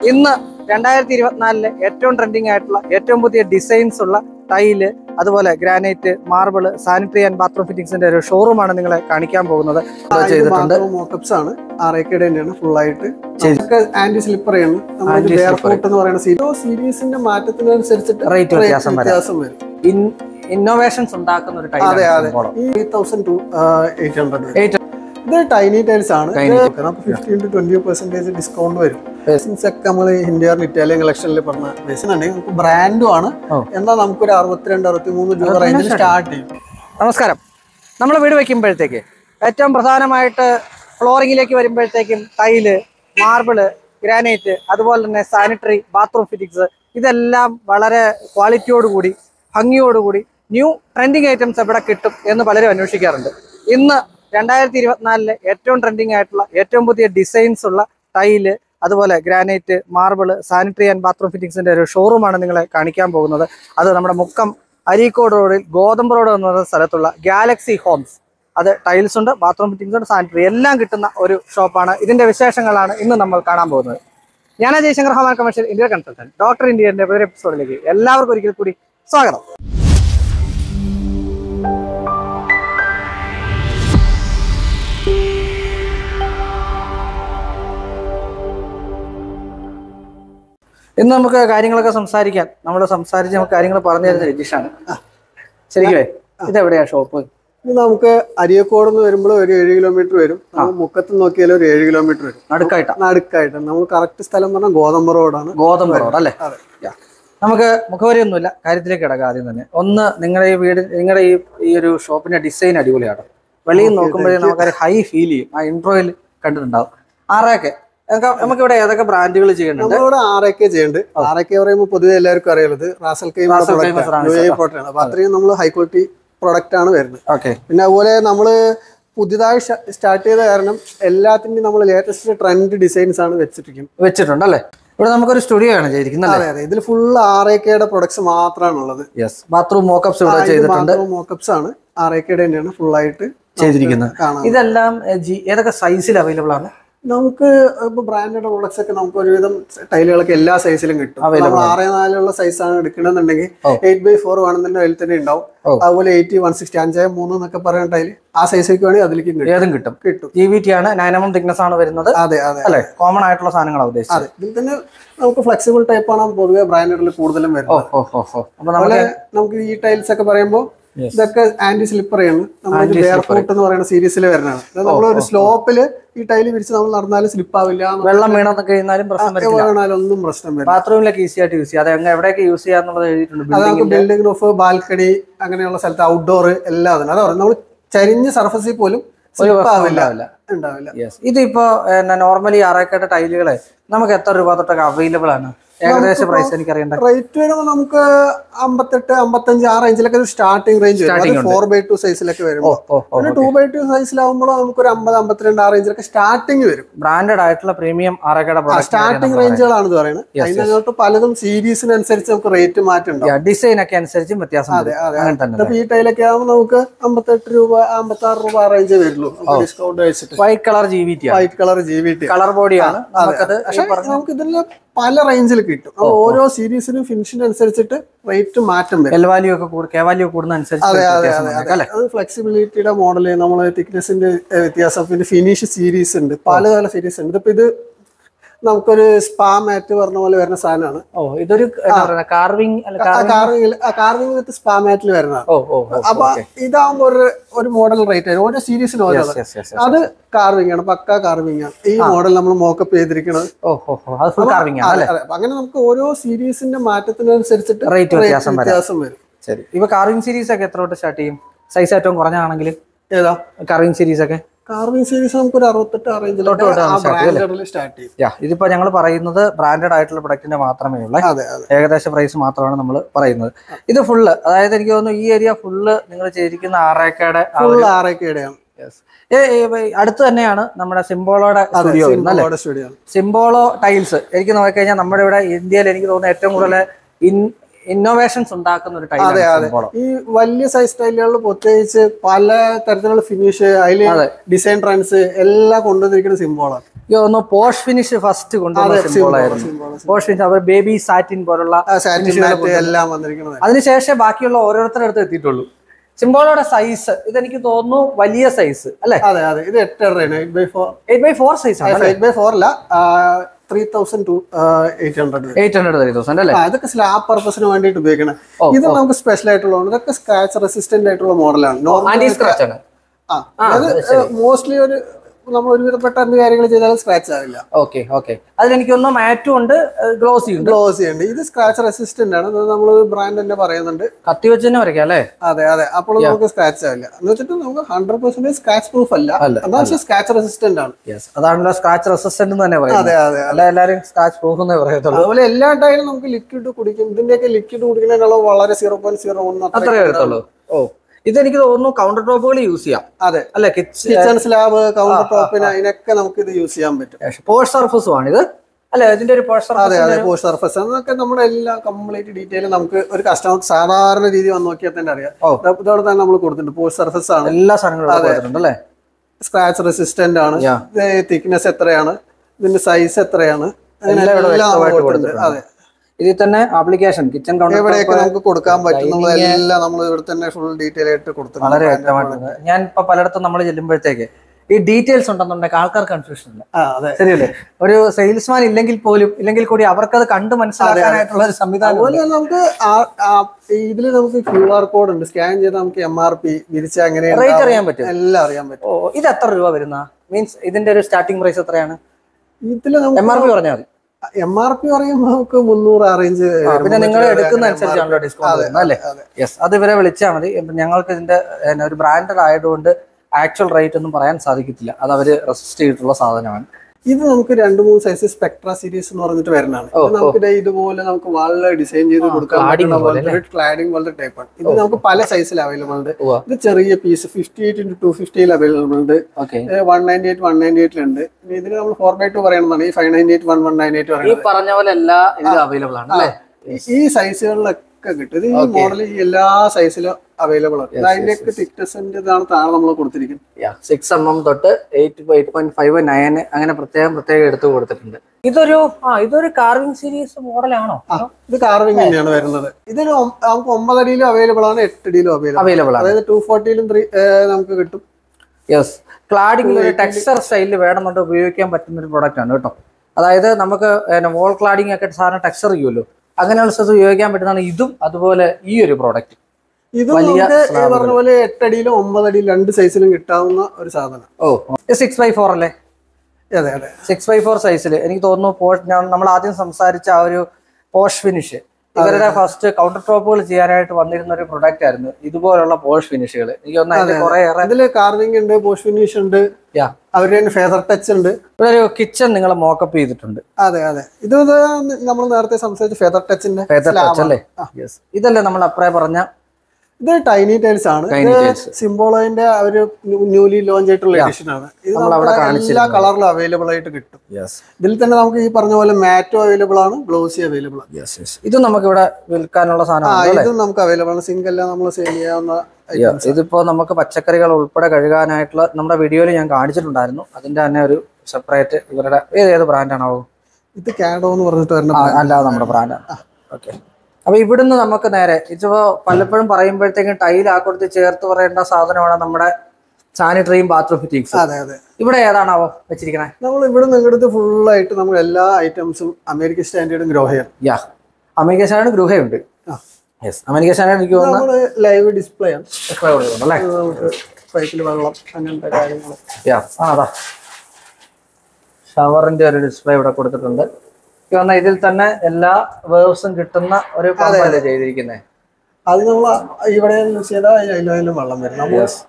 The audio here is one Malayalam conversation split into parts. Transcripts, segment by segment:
ഇന്ന് 2024 ഏറ്റവും ട്രെൻഡിങ് ആയിട്ടുള്ള ഏറ്റവും പുതിയ ഡിസൈൻസ് ഉള്ള ടൈല്, അതുപോലെ granite, marble, sanitary and bathroom ഫിറ്റിംഗ്സിന്റെ ഒരു ഷോറൂമാണ് നിങ്ങളെ കാണിക്കാൻ പോകുന്നത്. ചെയ്തിട്ടുണ്ട് മോക്കപ്സ് ആണ് RAKയുടെ തന്നെയാണ് ഫുൾ ആയിട്ട്. ആന്റി സ്ലിപ്പർ ആണ് എന്ന് പറയുന്ന സീരീസിന്റെ മാറ്റത്തിനനുസരിച്ചിട്ട് റേറ്റ് വ്യത്യാസം വരും. ഇന്നോവേഷൻസ് ഉണ്ടാക്കുന്ന ഒരു ടൈൽ. 3000 to 800. ഇത് ടൈനി ടൈൽസ് ആണ്. 15 to 20% ഡിസ്കൗണ്ട് വരും. ഒക്കെ നമ്മൾ ഇന്ത്യൻ ഇറ്റാലിയൻ കളക്ഷനിൽ പറഞ്ഞ ബേസിനുണ്ടെങ്കിൽ നമുക്ക് ബ്രാൻഡും ആണ്. എന്നാൽ നമുക്കൊരു 62-63 രൂപ റേഞ്ചിൽ സ്റ്റാർട്ട് ചെയ്യും. നമസ്കാരം. നമ്മൾ വീട് വയ്ക്കുമ്പോഴത്തേക്ക് ഏറ്റവും പ്രധാനമായിട്ട് ഫ്ലോറിങ്ങിലേക്ക് വരുമ്പോഴത്തേക്കും ടൈല്, മാർബിള്, ഗ്രാനൈറ്റ്, അതുപോലെ തന്നെ സാനിറ്ററി, ബാത്റൂം ഫിറ്റിംഗ്സ്, ഇതെല്ലാം വളരെ ക്വാളിറ്റിയോടുകൂടി ഭംഗിയോടുകൂടി ന്യൂ ട്രെൻഡിങ് ഐറ്റംസ് എവിടെ കിട്ടും എന്ന് പലരും അന്വേഷിക്കാറുണ്ട്. ഇന്ന് 2024 ഏറ്റവും ട്രെൻഡിങ് ആയിട്ടുള്ള ഏറ്റവും പുതിയ ഡിസൈൻസ് ഉള്ള ടൈല്, അതുപോലെ granite, marble, sanitary and bathroom ഫിറ്റിംഗ്സിന്റെ ഒരു ഷോറൂമാണ് നിങ്ങളെ കാണിക്കാൻ പോകുന്നത്. അത് നമ്മുടെ മുക്കം അരീക്കോട് റോഡിൽ ഗോതമ്പ് റോഡ് എന്ന സ്ഥലത്തുള്ള ഗാലക്സി ഹോംസ്. അത് ടൈൽസ് ഉണ്ട്, ബാത്റൂം ഫിറ്റിംഗ്സ് ഉണ്ട്, സാനിറ്ററി എല്ലാം കിട്ടുന്ന ഒരു ഷോപ്പാണ്. ഇതിന്റെ വിശേഷങ്ങളാണ് ഇന്ന് നമ്മൾ കാണാൻ പോകുന്നത്. ഞാൻ Jayashankar, home and commercial Indian consultant, doctor ഇന്ത്യന്റെ പുതിയ എപ്പിസോഡിലേക്ക് എല്ലാവർക്കും ഒരിക്കൽ കൂടി സ്വാഗതം. ഇന്ന് നമുക്ക് കാര്യങ്ങളൊക്കെ സംസാരിക്കാൻ നമുക്ക് കാര്യങ്ങൾ പറഞ്ഞു തരുന്ന രജിഷാണ്. ശരിക്കേ, ഇതെവിടെയാ ഷോപ്പ്? നമുക്ക് അരിയക്കോട് നിന്ന് വരുമ്പോൾ ഒരു 7 കിലോമീറ്റർ വരും. മുക്കത്ത് നോക്കിയാൽ ഒരു 7 കിലോമീറ്റർ വരും. നടുക്കായിട്ടാണ്. നമ്മൾ കറക്റ്റ് സ്ഥലം പറഞ്ഞാൽ ഗോതമ്പ് റോഡാണ്. ഗോതമ്പ് റോഡ് അല്ലേ? നമുക്ക് മുഖവരിയൊന്നുമില്ല, കാര്യത്തിലേക്ക് കിടക്കാം. ആദ്യം തന്നെ ഒന്ന്, നിങ്ങളുടെ ഈ ഒരു ഷോപ്പിന്റെ ഡിസൈൻ അടിപൊളിയാണ്. വെളിയിൽ നോക്കുമ്പോഴേ നമുക്കൊരു ഹൈ ഫീൽ ചെയ്യും. ആ ഇൻട്രോയിൽ കണ്ടിട്ടുണ്ടാവും. RAK നമുക്ക് ഇവിടെ ഏതൊക്കെ ബ്രാൻഡുകൾ ചെയ്യുന്നുണ്ട്? നമ്മളിവിടെ RAK ചെയ്യുന്നുണ്ട്. RAK പറയുമ്പോൾ പൊതുവെ എല്ലാവർക്കും അറിയുള്ളത് റാസൽ കൈമ ആണ്. അപ്പൊ അത്രയും നമ്മൾ ഹൈ ക്വാളിറ്റി പ്രൊഡക്റ്റ് ആണ് വരുന്നത്. പിന്നെ അതുപോലെ നമ്മള് പുതിയതായി സ്റ്റാർട്ട് ചെയ്ത കാരണം എല്ലാത്തിന്റെയും നമ്മൾ ലേറ്റസ്റ്റ് ട്രെൻഡ് ഡിസൈൻസ് ആണ് വെച്ചിട്ടുണ്ട് അല്ലേ? ഇവിടെ നമുക്കൊരു സ്റ്റുഡിയോ ആണ് ചെയ്തിരിക്കുന്നത്. അതെ, ഇതിൽ ഫുൾ RAKയുടെ പ്രൊഡക്ട്സ് മാത്രമാണ് ഉള്ളത്. ബാത്റൂം മോക്കപ്സ് ഇവിടെ ചെയ്തിട്ടുണ്ട്. മോക്കപ്സ് ആണ് RAKയുടെ തന്നെയാണ് ഫുൾ ആയിട്ട് ചെയ്തിരിക്കുന്നത്. ഇതെല്ലാം ഏതൊക്കെ സൈസിൽ അവൈലബിൾ ആണ്? നമുക്ക് ഇപ്പൊ ബ്രാൻഡഡ് പ്രോഡക്ട്സ് ഒക്കെ നമുക്ക് ഒരുവിധം ടൈലുകളൊക്കെ എല്ലാ സൈസിലും കിട്ടും. 6x4 സൈസാണ് എടുക്കണമെന്നുണ്ടെങ്കിൽ 8x4 ആണെന്നുണ്ടെങ്കിൽ അതിൽ തന്നെ ഉണ്ടാവും. അതുപോലെ 80, 160, 5x3 എന്നൊക്കെ പറയുന്ന ടൈല് ആ സൈസിലേക്ക് വേണമെങ്കിൽ അതിലേക്കും കിട്ടും. GVT ആണ്, 9 mm തിക്നെസ് ആണ് വരുന്നത്. അതെ അതെ, കോമൺ ആയിട്ടുള്ള സാധനങ്ങളാണ് ഉദ്ദേശിച്ചത്. ഇതിൽ തന്നെ നമുക്ക് ഫ്ലെക്സിബിൾ ടൈപ്പ് ആണ് പൊതുവെ ബ്രാൻഡഡിൽ കൂടുതലും വരുന്നത്. നമുക്ക് ഈ ടൈൽസ് ഒക്കെ പറയുമ്പോൾ ഇതൊക്കെ ആന്റി സ്ലിപ്പർ ആണ്. നമ്മൾ എന്ന് പറയുന്ന സീരീസിൽ വരുന്നതാണ്. നമ്മളൊരു സ്ലോപ്പില് ഈ ടൈല് വിരിച്ച് നമ്മൾ നടന്നാലും സ്ലിപ്പ് ആവില്ല. വെള്ളം വീണൊക്കെ കഴിഞ്ഞാലും ഒന്നും പ്രശ്നം വരില്ല. ബാത്റൂമിലൊക്കെ ഈസി ആയിട്ട് യൂസ് ചെയ്യാം. എവിടെയൊക്കെ യൂസ് ചെയ്യാന്നുള്ളത് എഴുതിയിട്ടുണ്ട്. നമുക്ക് ബിൽഡിംഗ് റൂഫ്, ബാൽക്കണി, അങ്ങനെയുള്ള സ്ഥലത്ത് ഔട്ട്ഡോർ എല്ലാം അതിന്. അതാ നമ്മൾ ചരിഞ്ഞ സർഫസിൽ പോലും ഉണ്ടാവില്ല. ഇതിപ്പോ നോർമലി RAKയുടെ ടൈലുകളെ നമുക്ക് എത്ര രൂപ തൊട്ടൊക്കെ അവൈലബിൾ ആണ്? ഏകദേശം പ്രൈസ് എനിക്ക് അറിയണ്ട. റേറ്റ് വരുമ്പോൾ നമുക്ക് 58, 55 ആ റേഞ്ചിലൊക്കെ സ്റ്റാർട്ടിംഗ് റേഞ്ച് വരും. 4x2 സൈസിലൊക്കെ വരുമ്പോൾ 2x2 സൈസിലാവുമ്പോൾ നമുക്ക് ഒരു 50, 52 ആ റേഞ്ചിലൊക്കെ സ്റ്റാർട്ടിങ് വരും. ബ്രാൻഡഡ് ആയിട്ടുള്ള പ്രീമിയം RAKയുടെ സ്റ്റാർട്ടിംഗ് റേഞ്ചുകളാണ് ഇത് പറയുന്നത്. അതിനകത്ത് പലതും സീരീസിനനുസരിച്ച് നമുക്ക് റേറ്റ് മാറ്റം, ഡിസൈൻ ഒക്കെ അനുസരിച്ച് വ്യത്യാസം. ഈ ടൈലൊക്കെ ആവുമ്പോൾ നമുക്ക് 58 രൂപ, 56 രൂപ ആ റേഞ്ച് വരുള്ളൂ ഡിസ്കൗണ്ട് വെച്ചിട്ട്. വൈറ്റ് കളർ GVT കളർ ബോഡിയാണ്. നമുക്ക് ഇതെല്ലാം പല റേഞ്ചിൽ കിട്ടും. ഓരോ സീരീസിനും ഫിനിഷിനും അനുസരിച്ചിട്ട് റേറ്റ് മാറ്റം വരും. അത് ഫ്ലെക്സിബിലിറ്റിയുടെ മോഡല്, നമ്മള് തിക്നെസിന്റെ വ്യത്യാസം, പിന്നെ ഫിനിഷ് സീരീസ് ഉണ്ട്, പലതരം സീരീസ് ഉണ്ട്. ഇപ്പൊ ഇത് നമുക്കൊരു സ്പാ മാറ്റ് പറഞ്ഞ പോലെ വരുന്ന സാധനമാണ്. ഇതൊരു കാർവിംഗ് വിത്ത് സ്പാ മാറ്റിൽ വരുന്നതാണ്. അപ്പൊ ഇതാകുമ്പോ ഒരു മോഡൽ റേറ്റ് ആയിരുന്നു. ഓരോ സീരീസിനും ഓരോ. അത് കാർവിംഗ് ആണ്, പക്ക കാർവിംഗ് ആണ്. ഈ മോഡൽ നമ്മൾ മോക്കപ്പ് ചെയ്തിരിക്കുന്നത്. അങ്ങനെ നമുക്ക് ഓരോ സീരീസിന്റെ മാറ്റത്തിനനുസരിച്ചിട്ട് റേറ്റ് വ്യത്യാസം വരും. ശരി, ഇപ്പൊ കാർവിംഗ് സീരീസ് ഒക്കെ എത്ര തൊട്ട് സ്റ്റാർട്ട് ചെയ്യും? സൈസ് ഏറ്റവും കുറഞ്ഞാണെങ്കിൽ ഏതാ കാർവിംഗ് സീരീസ് ഒക്കെ? കാർവിംഗ് സീരീസ് നമുക്ക് ഒരു 68 ആ റേഞ്ചിലോട്ട് സ്റ്റാർട്ട് ചെയ്യും. ഇതിപ്പോ ഞങ്ങൾ പറയുന്നത് ബ്രാൻഡഡ് ആയിട്ടുള്ള പ്രൊഡക്റ്റിന്റെ മാത്രമേ ഉള്ളൂ. ഏകദേശ പ്രൈസ് മാത്രമാണ് നമ്മൾ പറയുന്നത്. ഇത് ഫുള്ള്, അതായത് എനിക്ക് തോന്നുന്നു ഈ ഏരിയ ഫുള്ള് നിങ്ങൾ ചെയ്തിരിക്കുന്ന RAKയുടെ അടുത്ത് തന്നെയാണ് നമ്മുടെ സിംബോളോയുടെ സ്റ്റുഡിയോ. സിംബോളോ ടൈൽസ് എനിക്ക് നോക്കിക്കഴിഞ്ഞാൽ നമ്മുടെ ഇവിടെ ഇന്ത്യയിൽ എനിക്ക് തോന്നുന്നു ഏറ്റവും കൂടുതൽ ഇന്നോവേഷൻസ് ഉണ്ടാക്കുന്ന ഒരു അതെ അതെ ടൈലാണ്. ഈ വലിയ സൈസ് ടൈലുകളിൽ പ്രത്യേകിച്ച് പല തരത്തിലുള്ള ഫിനിഷ് അതില് ഡിസൈൻ ട്രെൻഡ്സ് എല്ലാം കൊണ്ടുവന്നിരിക്കുന്ന സിംബോളാണ്. ഒന്ന് പോഷ് ഫിനിഷ് ഫസ്റ്റ് കൊണ്ടുവന്ന സിംബോളായിരുന്നു. പോഷ് ഫിനിഷ് അവർ ബേബി സാറ്റിൻ പോലുള്ള എല്ലാം വന്നിരിക്കുന്നത്. അതിനുശേഷം ബാക്കിയുള്ള ഓരോരുത്തരുടെ അടുത്ത് എത്തിയിട്ടുള്ളൂ. സിംബോളയുടെ സൈസ് ഇതെനിക്ക് തോന്നുന്നു വലിയ സൈസ് അല്ലേ? അതെ അതെ, ഇത് 8.5 8x4 സൈസ് ആണ്. 8x4 അല്ല, 3000 to 800 അല്ലേ? ഇതൊക്കെ സ്ലാബ് പർപ്പസിന് വേണ്ടിയിട്ട് ഉപയോഗിക്കണം. ഇത് നമുക്ക് സ്പെഷ്യൽ ആയിട്ടുള്ളതാണ്. ഇതൊക്കെ സ്ക്രാച്ച് റെസിസ്റ്റന്റ് ആയിട്ടുള്ള മോഡലാണ്. മോസ്റ്റ്ലി ഒരു നമ്മൾ ഒരുവിധപ്പെട്ട എന്ത് കാര്യങ്ങൾ ചെയ്താലും സ്ക്രാച്ച് ആവില്ല. Okay okay. അതിലെനിക്ക് ഒന്ന് മാറ്റും ഉണ്ട്, ഗ്ലോസി ഉണ്ട്. ഇത് സ്ക്രാച്ച് റെസിസ്റ്റന്റ് ആണ്. നമ്മൾ ബ്രാൻഡ് തന്നെ പറയുന്നുണ്ട്. കത്തി വെച്ച് തന്നെ വരയ്ക്കാം അല്ലേ? അതെ അതെ. അപ്പോൾ നമുക്ക് സ്ക്രാച്ച് ആവില്ല. എന്ന് വെച്ചിട്ട് നമുക്ക് 100% സ്ക്രാച്ച് പ്രൂഫ് അല്ല, പക്ഷേ സ്ക്രാച്ച് റെസിസ്റ്റന്റ് ആണ്. അതാണല്ലോ സ്ക്രാച്ച് റെസിസ്റ്റന്റ് എന്ന് തന്നെ പറയുന്നത്. അതെ അതെ. അല്ല, എല്ലാവരും സ്ക്രാച്ച് പ്രൂഫ് എന്നേ പറയത്തുള്ളൂ. അതുപോലെ എല്ലാ ടൈലും നമുക്ക് ലിക്വിഡ് കുടിക്കും. ഇതിന്റെയൊക്കെ ലിക്വിഡ് കുടിക്കുന്നതിനുള്ള വളരെ 0.01 അത്രേ വരത്തുള്ളൂ. ഓ, ഇതെനിക്ക് തോന്നുന്നു കൗണ്ടർ ടോപ്പുകൾ യൂസ് ചെയ്യാം. അതെ അല്ലെ? കിച്ചൺ സ്ലാബ്, കൗണ്ടർ ടോപ്പിന് അതിനൊക്കെ നമുക്ക് ഇത് യൂസ് ചെയ്യാൻ പറ്റും. പോഷ് സർഫസും ആണ് ഇത് അല്ലെ? ഇതിന്റെ ഒരു പോഷ് സർഫസ്. അതെ അതെ, പോഷ് സർഫസ് എന്നൊക്കെ നമ്മുടെ എല്ലാ കംപ്ലീറ്റ് ഡീറ്റെയിൽ നമുക്ക് ഒരു കസ്റ്റമർ സാധാരണ രീതി വന്ന് നോക്കിയാൽ തന്നെ അറിയാം. ഇതോടെ തന്നെ നമ്മൾ കൊടുത്തിട്ടുണ്ട്. പോഷ് സർഫസ് ആണ് എല്ലാ സാധനങ്ങളും അല്ലേ? സ്ക്രാച്ച് റെസിസ്റ്റന്റ് ആണ്. തിക്നെസ് എത്രയാണ്, ഇതിന്റെ സൈസ് എത്രയാണ്, അതെ. ഇതിൽ തന്നെ ആപ്ലിക്കേഷൻ കിച്ചൺ കൗണ്ടർ എവിടെയൊക്കെ നമുക്ക് കൊടുക്കാൻ പറ്റുന്നതെല്ലാം നമ്മൾ ഇവിടെ തന്നെ ഫുൾ ഡീറ്റെയിൽ ആയിട്ട് കൊടുത്തു. വളരെ വ്യക്തമായിട്ടുണ്ട്. ഞാൻ ഇപ്പൊ പലയിടത്തും നമ്മൾ ചെല്ലുമ്പോഴത്തേക്ക് ഈ ഡീറ്റെയിൽസ് ഉണ്ടെന്നുണ്ടെങ്കിൽ ആൾക്കാർക്ക് കൺഫ്യൂഷൻ ഇല്ല. ശരിയല്ലേ? ഒരു സെയിൽസ്മാൻ ഇല്ലെങ്കിൽ കൂടി അവർക്കത് കണ്ട് മനസ്സിലാക്കാനായിട്ടുള്ള ഒരു സംവിധാനം. അതുപോലെ നമുക്ക് ഇതിൽ നമുക്ക് QR കോഡ് ഉണ്ട്. സ്കാൻ ചെയ്ത് നമുക്ക് MRP വിരിച്ച് അങ്ങനെ റേറ്റ് അറിയാൻ പറ്റും, എല്ലാം അറിയാൻ പറ്റും. ഓ, ഇത് എത്ര രൂപ വരുന്ന മീൻസ് ഇതിന്റെ ഒരു സ്റ്റാർട്ടിംഗ് പ്രൈസ് എത്രയാണ്? ഇതില് MRP പറഞ്ഞാൽ മതി. MRP പറയുമ്പോൾ നമുക്ക് 300 ആ റേഞ്ച്. പിന്നെ നിങ്ങൾ എടുക്കുന്ന അനുസരിച്ചാണല്ലോ ഡിസ്കൗണ്ട് അല്ലേ? യെസ്, അത് ഇവരെ വിളിച്ചാൽ മതി. ഞങ്ങൾക്ക് ഇതിന്റെ ഒരു ബ്രാൻഡഡ് ആയതുകൊണ്ട് ആക്ച്വൽ റേറ്റ് ഒന്നും പറയാൻ സാധിക്കത്തില്ല. അത് അവര് റെസിസ്റ്റ് ചെയ്തിട്ടുള്ള സാധനമാണ്. ഇത് നമുക്ക് 2-3 സൈസ് സ്പെക്ട്ര സീരീസ് എന്ന് പറഞ്ഞിട്ട് വരുന്നതാണ്. നമുക്ക് ഇതുപോലെ നമുക്ക് വാളിൽ ഡിസൈൻ ചെയ്ത് കൊടുക്കാൻ ക്ലാഡിംഗ് പോലത്തെ ടൈപ്പാണ്. ഇത് നമുക്ക് പല സൈസിൽ അവൈലബിൾ ഉണ്ട്. ഇത് ചെറിയ പീസ് 58x250 അവൈലബിൾ ഉണ്ട്. 198 198 ഇതിന് നമ്മൾ 4x2 പറയണമെന്നാണ്. ഈ 598 1198 പറയുന്നത്. ഈ പറഞ്ഞ പോലെ എല്ലാ അവൈലബിൾ ആണ് അല്ലേ? ഈ സൈസുകളിലൊക്കെ കിട്ടും. ഇത് ഈ മോഡൽ ഈ എല്ലാ സൈസിലും അവൈലബിൾ ആണ്. അതിന്റെയൊക്കെ തിക്നെസിന്റെ ഇതാണ് താഴെ നമ്മൾ കൊടുത്തിരിക്കുന്നത്. 6 mm തൊട്ട് 8.5 9 അങ്ങനെ പ്രത്യേകം എടുത്തു കൊടുത്തിട്ടുണ്ട്. ഇതൊരു കാർവിംഗ് സീരീസ് മോഡലാണോ? ഇത് കാർവിംഗ് തന്നെയാണ് വരുന്നത്. ഇതിന് നമുക്ക് 9 അടിയിലും അവൈലബിൾ ആണ്, 8 അടിയിലും അവൈലബിൾ ആണ്. അതായത് 240 നമുക്ക് കിട്ടും. യെസ്, ക്ലാഡിംഗ് ഒരു ടെക്സ്ചർ സ്റ്റൈലിൽ വേണമെന്നുണ്ട് ഉപയോഗിക്കാൻ പറ്റുന്ന ഒരു പ്രൊഡക്റ്റ് ആണ് കേട്ടോ. അതായത് നമുക്ക് വോൾ ക്ലാഡിംഗ് ഒക്കെ സാധാരണ ടെക്സ്ചർ ചെയ്യുമല്ലോ, അങ്ങനെയുള്ള സ്ഥലത്ത് ഉപയോഗിക്കാൻ പറ്റുന്നതാണ് ഇതും. അതുപോലെ ഈ ഒരു പ്രോഡക്റ്റ് ഇത് പറഞ്ഞ പോലെ 8 അടിയിലും 9 അടിയിലും 2 സൈസിലും കിട്ടാവുന്ന ഒരു സാധനം. 6x4 അല്ലേ? അതെ അതെ, 6x4 സൈസിൽ എനിക്ക് തോന്നുന്നു നമ്മൾ ആദ്യം സംസാരിച്ച ആ ഒരു പോഷ് ഫിനിഷ് ഇവരുടെ ഫസ്റ്റ് കൗണ്ടർ ടോപ്പുകൾ ചെയ്യാനായിട്ട് വന്നിരുന്ന ഒരു പ്രൊഡക്റ്റ് ആയിരുന്നു ഇതുപോലുള്ള പോഷ് ഫിനിഷുകൾ. എനിക്ക് തോന്നുന്നു ഇതില് കാർവിംഗ് ഉണ്ട്, പോഷ് ഫിനിഷ് ഉണ്ട്, അവരുടെ ഫെദർ ടച്ച് ഉണ്ട്. ഇവിടെ ഒരു കിച്ചൺ നിങ്ങൾ മോക്കപ്പ് ചെയ്തിട്ടുണ്ട്. അതെ അതെ, ഇത് നമ്മൾ നേരത്തെ സംസാരിച്ച ഫെദർ ടച്ചിന്റെ അല്ലേ? ഇതല്ലേ നമ്മൾ അപ്പറേ പറഞ്ഞ ഇത് ടൈനി ടൈൽസ് ആണ്. സിംബോളോന്റെ ഒരു ന്യൂലി ലോഞ്ച് ആയിട്ടുള്ള എഡിഷൻ ആണ്. ഇത് എല്ലാ കളറിലും അവൈലബിൾ ആയിട്ട് കിട്ടും. ഇതിൽ തന്നെ നമുക്ക് ഈ പറഞ്ഞ പോലെ മാറ്റും അവൈലബിൾ ആണ്, ഗ്ലോസി അവൈലബിൾ ആണ്. ഇത് നമുക്ക് ഇവിടെ വിൽക്കാനുള്ള സാധനമാണ്. ഇതും നമുക്ക് അവൈലബിൾ ആണ്. സിങ്ക് എല്ലാം നമ്മൾ സെയിൽ ചെയ്യാവുന്ന. ഇതിപ്പോ നമുക്ക് പച്ചക്കറികൾ ഉൾപ്പെടെ കഴുകാനായിട്ടുള്ള നമ്മുടെ വീഡിയോയിൽ ഞാൻ കാണിച്ചിട്ടുണ്ടായിരുന്നു. അതിന്റെ തന്നെ ഒരു സെപ്പറേറ്റ് ഇവരുടെ ഏത് ബ്രാൻഡാണോ? ഇത് കാഡോ എന്ന് പറഞ്ഞിട്ട് വരുന്ന അല്ലാതെ നമ്മുടെ ബ്രാൻഡാണ്. ഓക്കെ. അപ്പൊ ഇവിടുന്ന് നമുക്ക് നേരെ ഇതിപ്പോ പലപ്പോഴും പറയുമ്പോഴത്തേക്കും ടൈൽ ആക്കുറത്ത് ചേർത്ത് പറയേണ്ട സാധനമാണ് നമ്മുടെ സാനിറ്ററിയും ബാത്റൂം ഫിറ്റിംഗ്സ്. അതെ അതെ. ഇവിടെ ഏതാണാവോ വെച്ചിരിക്കണേ? നമ്മൾ ഇവിടെ നിങ്ങളുടെ ഫുൾ ആയിട്ട് നമ്മൾ എല്ലാ ഐറ്റംസും അമേരിക്കൻ സ്റ്റാൻഡേർഡും ഗ്രോഹയാണ്. അമേരിക്കൻ സ്റ്റാൻഡേർഡ് ഗ്രൂഹയുണ്ട്. അമേരിക്കൻ സ്റ്റാൻഡേർഡ് എനിക്ക് തോന്നുന്നു ലൈവ് ഡിസ്പ്ലേ ആണ്. പൈപ്പിൽ വെള്ളം അങ്ങനത്തെ കാര്യങ്ങൾ. അതാ ഷവറിന്റെ ഒരു ഡിസ്പ്ലേ ഇവിടെ കൊടുത്തിട്ടുണ്ട്. ഇതിൽ തന്നെ എല്ലാ വേവ്സും കിട്ടുന്ന ഒരു പമ്പല്ലേ ചെയ്തിരിക്കുന്നത്. അത് നമ്മൾ ഇവിടെ യൂസ് ചെയ്താൽ അതിലും വെള്ളം വരും.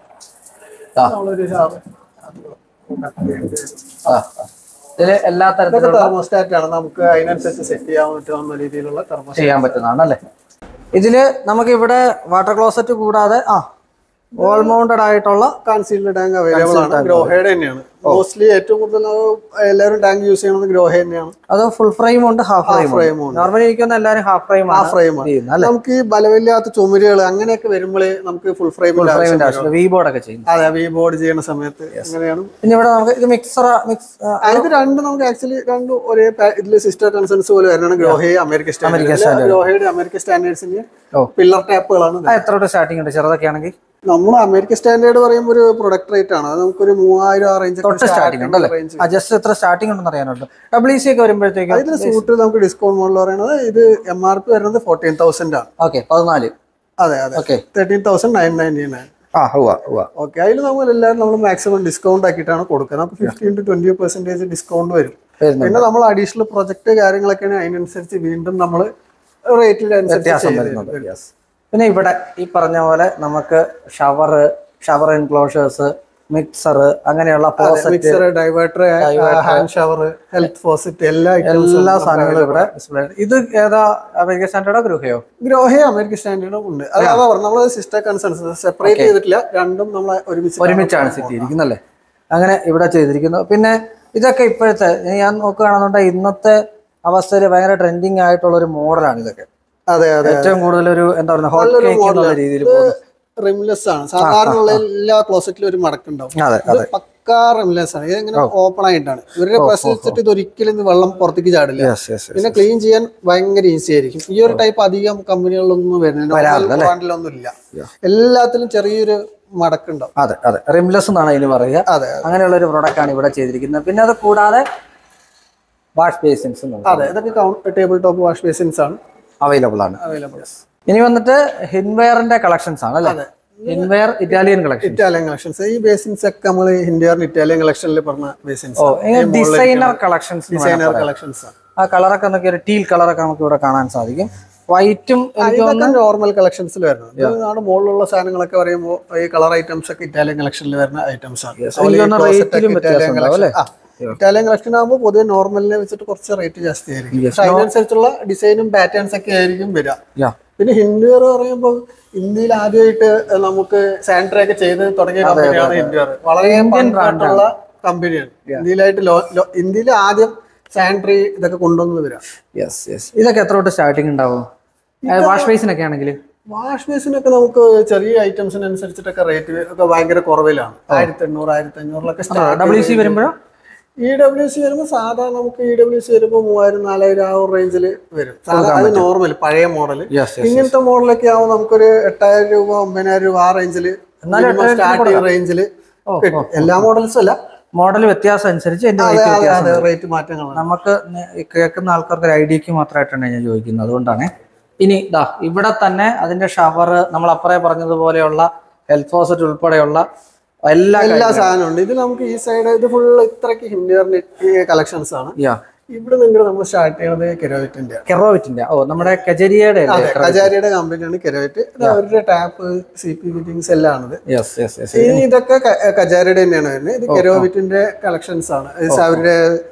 ഇതില് എല്ലാ തരത്തിലുള്ള തെർമോസ്റ്റാറ്റ് ആണ്. നമുക്ക് അതിനനുസരിച്ച് സെറ്റ് ചെയ്യാൻ പറ്റുന്ന രീതിയിലുള്ള ചെയ്യാൻ പറ്റുന്നതാണ് അല്ലേ? ഇതില് നമുക്ക് ഇവിടെ വാട്ടർ ക്ലോസറ്റ് കൂടാതെ വാൾ മൗണ്ടഡ് ആയിട്ടുള്ള കൺസീൽഡ് ടാങ്ക് അവൈലബിൾ ആണ്. ഗ്രോഹയുടെ തന്നെയാണ് മോസ്റ്റ്ലി ഏറ്റവും കൂടുതൽ എല്ലാവരും ടാങ്ക് യൂസ് ചെയ്യുന്നത് ഗ്രോഹ തന്നെയാണ്. അത് ഫുൾ ഫ്രെയിം ഉണ്ട്, ഹാഫ് ഫ്രെയിം ഉണ്ട്. നോർമലി ഇരിക്കുന്ന എല്ലാവരും ഹാഫ് ഫ്രെയിം ആണ്. നമുക്ക് ഈ ബലമില്ലാത്ത ചുമരുകൾ അങ്ങനെയൊക്കെ വരുമ്പോഴേ നമുക്ക് ഫുൾ ഫ്രെയിമിന്റെ ആവശ്യം. വി ബോർഡ് ഒക്കെ ചെയ്യും. അതെ, വി ബോർഡ് ചെയ്യുന്ന സമയത്ത് അങ്ങനെയാണ്. പിന്നെ ഇവിടെ നമുക്ക് ഇത് ഇത് രണ്ടും നമുക്ക് ആക്ച്വലി രണ്ടും ഒരേ ഇതില് സിസ്റ്റർ കൺസെൻസ് പോലെ വരുന്നതാണ്. ഗ്രോഹയെ അമേരിക്കൻ സ്റ്റാൻഡേർഡ്, ഗ്രോഹയുടെ അമേരിക്കൻ സ്റ്റാൻഡേർഡ്സിന്റെ പില്ലർ ടാപ്പുകളാണ്. എത്ര തൊട്ട് സ്റ്റാർട്ടിംഗ് ഉണ്ട് ചെറുതൊക്കെ ആണെങ്കിൽ? നമ്മൾ അമേരിക്കൻ സ്റ്റാൻഡേർഡ് പറയുമ്പോൾ ഒരു പ്രൊഡക്റ്റ് റേറ്റ് ആണ്. അത് നമുക്കൊരു 3000 റേഞ്ച് സ്റ്റാർട്ടിംഗ് ഉണ്ടല്ലേ? ജസ്റ്റ് എത്ര സ്റ്റാർട്ടിംഗ് ഉണ്ടെന്ന് അറിയാനുണ്ട്. WC ഒക്കെ വരുമ്പോഴത്തേക്ക് ഇതിൽ സൂട്ട് നമുക്ക് ഡിസ്കൗണ്ട് മോഡൽ പറയുന്നത് ഇത് MRP വരുന്നത് 14,000 ആണ്. ഓക്കെ, 14. അതെ അതെ, 13,999. ഓക്കെ, അതിൽ നമ്മൾ എല്ലാവരും നമ്മൾ മാക്സിമം ഡിസ്കൗണ്ട് ആക്കിയിട്ടാണ് കൊടുക്കുന്നത്. നമുക്ക് 15 to 20% ഡിസ്കൗണ്ട് വരും. പിന്നെ നമ്മൾ അഡീഷണൽ പ്രൊജക്ട് കാര്യങ്ങളൊക്കെയാണ് അതിനനുസരിച്ച് വീണ്ടും നമ്മൾ റേറ്റിനനുസരിച്ച്. പിന്നെ ഇവിടെ ഈ പറഞ്ഞ പോലെ നമുക്ക് ഷവർ എൻക്ലോഷേഴ്സ്, മിക്സർ, അങ്ങനെയുള്ള mixer, diverter, hand shower, health faucet എല്ലാ സാധനങ്ങളും ഇവിടെ ഡിസ്പ്ലേ. ഇത് ഏതാ, അമേരിക്കൻ സ്റ്റാൻഡേർഡോ ഗ്രോഹയോ? ഗ്രോഹയോ അമേരിക്കൻ സ്റ്റാൻഡേർഡും ഉണ്ട്. അതാ പറഞ്ഞു, നമ്മൾ സിസ്റ്റർ കൺസേൺസ് സെപ്പറേറ്റ് ചെയ്തിട്ടില്ല, രണ്ടും നമ്മൾ ഒരുമിച്ചാണ് സെറ്റ് ചെയ്തിരിക്കുന്നത്. അങ്ങനെ ഇവിടെ ചെയ്തിരിക്കുന്നു. പിന്നെ ഇതൊക്കെ ഇപ്പോഴത്തെ ഞാൻ നോക്കുകയാണെന്നുണ്ടെങ്കിൽ ഇന്നത്തെ അവസ്ഥയിൽ ഭയങ്കര ട്രെൻഡിങ് ആയിട്ടുള്ള ഒരു മോഡലാണ് ഇതൊക്കെ. അതെ അതെ, ഏറ്റവും കൂടുതൽ ഒരു എന്താ പറയുക, ഹോട്ട് കേക്ക് എന്നുള്ള രീതിയിൽ റിംലെസ് ആണ്. സാധാരണ ഉള്ള എല്ലാ ക്ലോസറ്റിലും ഒരു മടക്കുണ്ടാവും. പക്കാ റിംലെസ് ആണ്. ഇങ്ങനെ ഓപ്പൺ ആയിട്ടാണ്. ഇവരുടെ പ്രസ് വെച്ചിട്ട് ഇത് ഒരിക്കലും വെള്ളം പുറത്തേക്ക് ചാടില്ല. പിന്നെ ക്ലീൻ ചെയ്യാൻ ഭയങ്കര ഈസി ആയിരിക്കും. ഈ ഒരു ടൈപ്പ് അധികം കമ്പനികളിലൊന്നും വരുന്നില്ല, ബ്രാൻഡിലൊന്നും ഇല്ല. എല്ലാത്തിലും ചെറിയൊരു മടക്കുണ്ടാവും. അതെ അതെ, റിംലെസ് എന്നാണ് അതിന് പറയുക. അതെ, അങ്ങനെയുള്ള ഒരു പ്രൊഡക്റ്റ് ആണ് ഇവിടെ ചെയ്തിരിക്കുന്നത്. പിന്നെ അത് കൂടാതെ വാഷ് ബേസിൻസ്, അതെ, ഇതൊക്കെ ടേബിൾ ടോപ്പ് വാഷ് ബേസിൻസ് ആണ്, അവൈലബിൾ ആണ്. ഇനി വന്നിട്ട് ഹിൻവെയറിന്റെ കളക്ഷൻസ് ആണ് അല്ലേ? Hindware Italian collections. ഈ ബേസിൻസ് ഒക്കെ നമ്മൾ ഹിൻവെയർ ഇറ്റാലിയൻ കളക്ഷനിൽ പറഞ്ഞ ബേസിൻസ്. Designer collections. ആ കളറൊക്കെ നോക്കി ഒരു ടീൽ കളറൊക്കെ നമുക്ക് ഇവിടെ കാണാൻ സാധിക്കും. വൈറ്റും നോർമൽ കളക്ഷൻസിൽ വരുന്നത്. ഇതാണ് മുകളിലുള്ള സാധനങ്ങളൊക്കെ പറയുമ്പോൾ ഈ കളർ ഐറ്റംസ് ഒക്കെ ഇറ്റാലിയൻ കളക്ഷനിൽ വരുന്ന ഐറ്റംസ് ആണ്. ഇറ്റാലിയൻ കളക്ഷൻ ആകുമ്പോൾ പൊതുവെ നോർമലിനെ വെച്ചിട്ട് കുറച്ച് റേറ്റ് ജാസ്തി ആയിരിക്കും. പക്ഷെ അതിനനുസരിച്ചുള്ള ഡിസൈനും പാറ്റേൺസ് ഒക്കെ ആയിരിക്കും വരിക. പിന്നെ ഹിൻവെയർ പറയുമ്പോൾ ഇന്ത്യയിൽ ആദ്യമായിട്ട് നമുക്ക് സാനിറ്ററി ഒക്കെ ചെയ്ത് തുടങ്ങിയ കമ്പനിയാണ് ഹിൻവെയർ. വളരെ ബ്രാൻഡുള്ള കമ്പനിയാണ്. ഇന്ത്യയിൽ ആദ്യം സാനിറ്ററി ഇതൊക്കെ കൊണ്ടുവന്ന് വരാം. ഇതൊക്കെ എത്ര തൊട്ട് സ്റ്റാർട്ടിംഗ് ഉണ്ടാവും? വാഷ് ബേസിനൊക്കെ ആണെങ്കിൽ വാഷ് ബേസിനൊക്കെ നമുക്ക് ചെറിയ ഐറ്റംസിനനുസരിച്ചിട്ടൊക്കെ റേറ്റ് ഒക്കെ ഭയങ്കര കുറവിലാണ്. 1800, 1500 വരുമ്പോഴോ EWC വരുമ്പോൾ സാധാരണ നമുക്ക് EWC വരുമ്പോൾ 3000, 4000 ആ ഒരു റേഞ്ചിൽ വരും. അത് നോർമൽ പഴയ മോഡൽ. ഇങ്ങനത്തെ മോഡലൊക്കെ ആവുമ്പോൾ നമുക്കൊരു 8000 രൂപ, 9000 രൂപ ആ റേഞ്ചിൽ സ്റ്റാർട്ടിംഗ് റേഞ്ചിൽ കിട്ടും. എല്ലാ മോഡൽസും അല്ല, മോഡൽ വ്യത്യാസം അനുസരിച്ച് റേറ്റ് മാറ്റങ്ങൾ. നമുക്ക് കേൾക്കുന്ന ആൾക്കാർക്ക് ഒരു ഐഡിയക്ക് മാത്രമായിട്ടാണ് ഞാൻ ചോദിക്കുന്നത്, അതുകൊണ്ടാണ്. ഇനി ഇതാ ഇവിടെ തന്നെ അതിന്റെ ഷവർ, നമ്മൾ അപ്പറേ പറഞ്ഞതുപോലെയുള്ള ഹെൽത്ത് ഫോസറ്റ് ഉൾപ്പെടെയുള്ള എല്ലാ സാധനവും ഉണ്ട്. ഇത് നമുക്ക് ഈ സൈഡ് ഇത് ഫുള്ള് ഇത്രയ്ക്ക് ഹിൻവെയറിന്റെ കളക്ഷൻസ് ആണ്. ഇവിടെ നിങ്ങൾ നമ്മൾ സ്റ്റാർട്ട് ചെയ്യുന്നത് കെറോവിറ്റിന്റെ നമ്മുടെ കജാരിയുടെ കമ്പനിയാണ് കെറോവിറ്റ്. അവരുടെ ടാപ്പ്, CP ഫിറ്റിംഗ്സ് എല്ലാം ആണത്. ഇതൊക്കെ കജാരിയുടെ തന്നെയാണ് വരുന്നത്. ഇത് കെറോവിറ്റിന്റെ കളക്ഷൻസ് ആണ്. അവരുടെ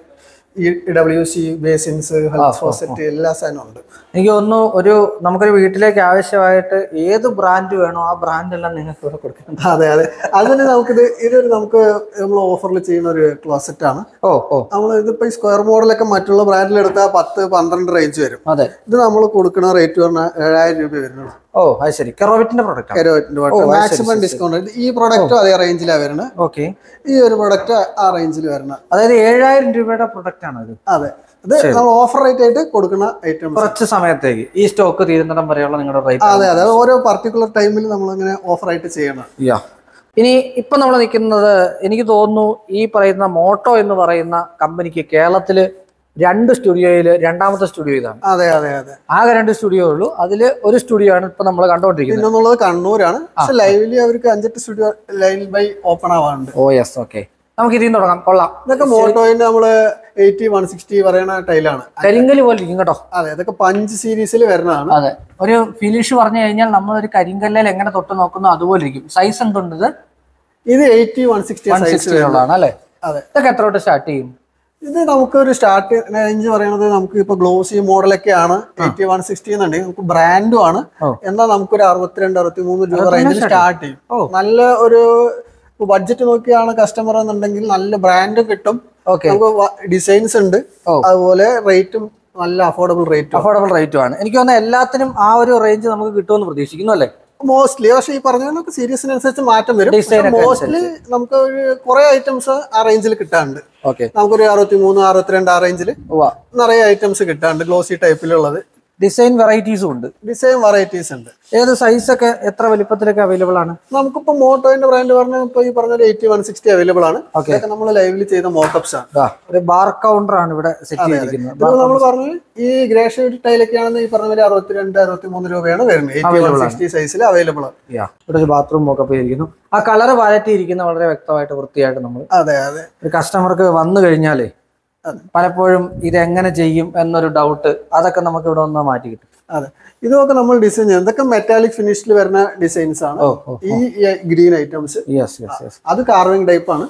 EWC ബേസിൻസ്, ഹെൽത്ത് ഫോസറ്റ് എല്ലാ സാധനവും ഉണ്ട്. എനിക്ക് തോന്നുന്നു നമുക്കൊരു വീട്ടിലേക്ക് ആവശ്യമായിട്ട് ഏത് ബ്രാൻഡ് വേണോ ആ ബ്രാൻഡ് എല്ലാം നിങ്ങൾക്ക് ഇവിടെ കൊടുക്കണം. അതെ അതെ, അതിന് ഇതൊരു നമ്മൾ ഓഫറിൽ ചെയ്യുന്ന ഒരു ക്ലോസറ്റ് ആണ്. നമ്മൾ ഇതിപ്പോ ഈ സ്ക്വയർ മോഡലൊക്കെ മറ്റുള്ള ബ്രാൻഡിൽ എടുത്താൽ 10-12 റേഞ്ച് വരും. അതെ, ഇത് നമ്മൾ കൊടുക്കുന്ന റേറ്റ് പറഞ്ഞാൽ 7000 രൂപ വരുന്നുള്ളൂ. അത് ശരി. കെറോവിറ്റിന്റെ പ്രൊഡക്റ്റ് മാക്സിമം ഡിസ്കൗണ്ട്. ഈ പ്രൊഡക്റ്റും അതേ റേഞ്ചിലാണ് വരുന്നത്. ഓക്കെ, ഈ ഒരു പ്രൊഡക്റ്റ് ആ റേഞ്ചിൽ വരുന്നത്. അതായത് 7000 രൂപയുടെ പ്രൊഡക്റ്റ് ആണ് ഇത്. അതെ, ഇത് നമ്മൾ ഓഫർ റേറ്റ് ആയിട്ട് കൊടുക്കുന്ന ഐറ്റം. കുറച്ച് സമയത്തേക്ക് ഈ സ്റ്റോക്ക് തീരുന്നിടം വരെയുള്ള നിങ്ങളുടെ റേറ്റ്. അതെ അതെ, ഓരോ പർട്ടിക്കുലർ ടൈമിൽ നമ്മൾ അങ്ങനെ ഓഫർ ആയിട്ട് ചെയ്യണം. ഇനി ഇപ്പൊ നമ്മൾ നിൽക്കുന്നത്, എനിക്ക് തോന്നുന്നു ഈ പറയുന്ന മോട്ടോ എന്ന് പറയുന്ന കമ്പനിക്ക് കേരളത്തില് 2 സ്റ്റുഡിയോയില് രണ്ടാമത്തെ സ്റ്റുഡിയോ ഇതാണ്. അതെ അതെ അതെ, ആകെ 2 സ്റ്റുഡിയോ ഉള്ളൂ. അതില് ഒരു സ്റ്റുഡിയോ ആണ് ഇപ്പൊ നമ്മൾ കണ്ടോണ്ടിരിക്കുന്നത്. പിന്നുള്ളത് കണ്ണൂരാണ്. പക്ഷെ ലൈവിലി അവർക്ക് 5-8 സ്റ്റുഡിയോ ലൈൻ ബൈ ഓപ്പൺ ആവാറുണ്ട്. ഓക്കെ, നമുക്ക് ഇതിൽ തുടങ്ങാം. കൊള്ളാം. ഇതൊക്കെ മോട്ടോയിന്റെ നമ്മള് 80-160 പറയുന്ന ടൈലാണ്. കരിങ്കല് പോലെ ഇരിക്കും കേട്ടോ. അതെ, ഇതൊക്കെ പഞ്ച് സീരീസിൽ വരുന്നതാണ്. അതെ, ഒരു ഫിനിഷ് പറഞ്ഞു കഴിഞ്ഞാൽ നമ്മൾ ഒരു കരിങ്കല്ലിൽ എങ്ങനെ തൊട്ട് നോക്കുന്നു അതുപോലെ ഇരിക്കും. സൈസ് എന്തുണ്ട്? ഇത് 80-160 അല്ലേ? അതെ. ഇതൊക്കെ എത്ര തൊട്ട് സ്റ്റാർട്ട് ചെയ്യും? ഇത് നമുക്ക് ഒരു സ്റ്റാർട്ട് റേഞ്ച് പറയുന്നത് നമുക്ക് ഇപ്പൊ ഗ്ലോസി മോഡലൊക്കെയാണ് 8160 എന്നുണ്ടെങ്കിൽ നമുക്ക് ബ്രാൻഡും ആണ്. എന്നാൽ നമുക്കൊരു 62-63 രൂപ റേഞ്ചിൽ സ്റ്റാർട്ട് ചെയ്യും. നല്ല ഒരു ബഡ്ജറ്റ് നോക്കിയാണ് കസ്റ്റമർ എന്നുണ്ടെങ്കിൽ നല്ല ബ്രാൻഡും കിട്ടും, നമുക്ക് ഡിസൈൻസ് ഉണ്ട്, അതുപോലെ റേറ്റും നല്ല അഫോർഡബിൾ റേറ്റും ആണ്. എനിക്ക് തോന്നുന്നത് എല്ലാത്തിനും ആ ഒരു റേഞ്ച് നമുക്ക് കിട്ടുമെന്ന് പ്രതീക്ഷിക്കുന്നു അല്ലേ? മോസ്റ്റ്ലി. പക്ഷെ ഈ പറഞ്ഞ നമുക്ക് സീരീസിനനുസരിച്ച് മാറ്റം വരും. മോസ്റ്റ്ലി നമുക്ക് ഒരു കുറെ ഐറ്റംസ് ആ റേഞ്ചിൽ കിട്ടാറുണ്ട്. നമുക്കൊരു 63, 62 ആ റേഞ്ചിൽ നിറയെ ഐറ്റംസ് കിട്ടാറുണ്ട് ഗ്ലോസി ടൈപ്പിലുള്ളത്. ഡിസൈൻ വെറൈറ്റീസും ഉണ്ട്. ഏത് സൈസ് ഒക്കെ എത്ര വലിപ്പത്തിലൊക്കെ അവൈലബിൾ ആണ്? നമുക്കിപ്പോ മോട്ടോന്റെ ബ്രാൻഡ് പറഞ്ഞാൽ ഇപ്പൊ ഈ പറഞ്ഞ 8160 അവൈലബിൾ ആണ്. നമ്മൾ ലൈവിൽ ചെയ്ത മോക്കപ്സ് ആണ്. ഒരു ബാർ കൗണ്ടർ ആണ് ഇവിടെ സെറ്റ് ചെയ്തിരിക്കുന്നത്. നമ്മൾ പറഞ്ഞു ഈ ഗ്രേ ഷെയ്ഡ് ടൈലൊക്കെ ആണെന്ന് ഈ പറഞ്ഞ 62-63 രൂപയാണ് വരുന്നത്. 8160 സൈസിൽ അവൈലബിൾ ആണ്. ഇവിടെ ഒരു ബാത്റൂം മോക്കപ്പ് ചെയ്തിരിക്കുന്നു. ആ കളർ വാലറ്റി ഇരിക്കുന്ന വളരെ വ്യക്തമായിട്ട് വൃത്തിയായിട്ട് നമ്മൾ ഒരു കസ്റ്റമർക്ക് വന്നു കഴിഞ്ഞാലേ പലപ്പോഴും ഇതെങ്ങനെ ചെയ്യും എന്നൊരു ഡൗട്ട് അതൊക്കെ നമുക്ക് ഇവിടെ ഒന്ന് മാറ്റി കിട്ടും. അതെ, ഇതൊക്കെ നമ്മൾ ഡിസൈൻ ചെയ്യാം. ഇതൊക്കെ മെറ്റാലിക് ഫിനിഷിൽ വരുന്ന ഡിസൈൻസ് ആണ്. ഈ ഗ്രീൻ ഐറ്റംസ് അത് കാർവിംഗ് ടൈപ്പ് ആണ്.